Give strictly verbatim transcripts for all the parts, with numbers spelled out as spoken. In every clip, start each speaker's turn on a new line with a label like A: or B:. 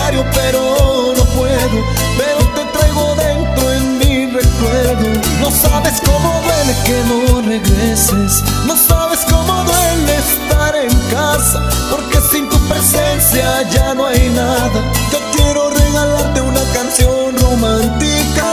A: diario, pero no puedo. Pero te traigo dentro en mi recuerdo. No sabes cómo duele que no regreses. No sabes cómo duele estar en casa, porque sin tu presencia ya no hay nada. Yo quiero regalarte una canción romántica.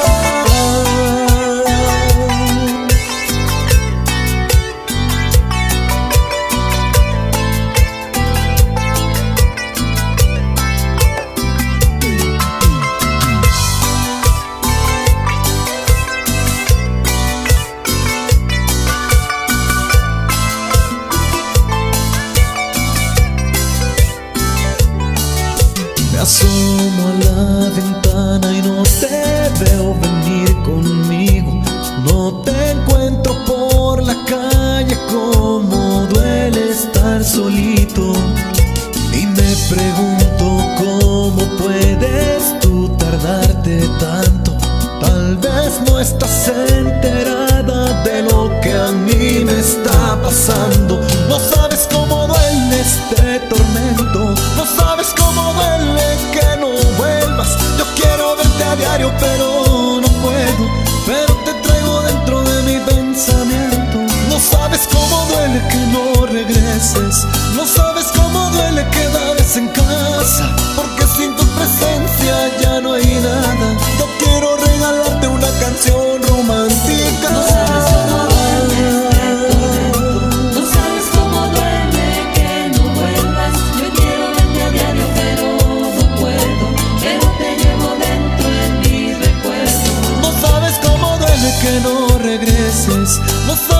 A: Me asomo a la ventana y no te veo venir conmigo. No te encuentro por la calle, como duele estar solito. Y me pregunto cómo puedes tú tardarte tanto. Tal vez no estás enterada de lo que a mí me está pasando. No sabes cómo duele este tormento. No sabes cómo duele que no vuelvas. Yo quiero verte a diario, pero no puedo. Pero te traigo dentro de mi pensamiento. No sabes cómo duele que no regreses. No sabes cómo duele quedarse en casa, porque sin tu presencia ya no hay nada. Yo quiero regalarte una canción romántica.
B: No sabes cómo duele este tormento. No sabes cómo duele que no vuelvas. Yo quiero verte a diario, pero no puedo. Pero te llevo dentro en mis recuerdos.
A: No sabes cómo duele que no regreses. No